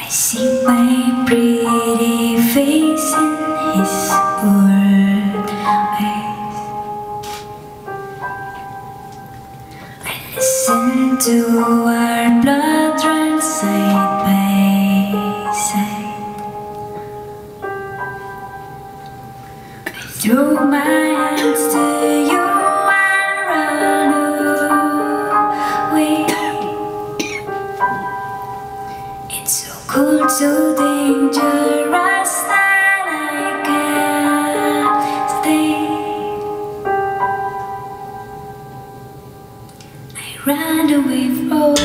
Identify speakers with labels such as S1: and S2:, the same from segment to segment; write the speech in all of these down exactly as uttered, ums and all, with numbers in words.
S1: I see my pretty face in his old eyes. I listen to our blood run side by side. I throw my hands to you and run away. It's so cold, so dangerous that I can't stay. I ran away from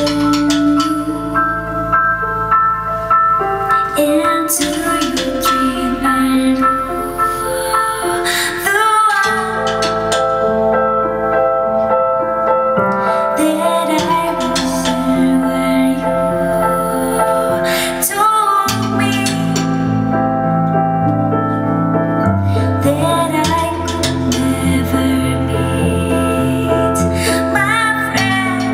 S1: you into your dream and the one that I wasn't when you told me that I could never meet my friends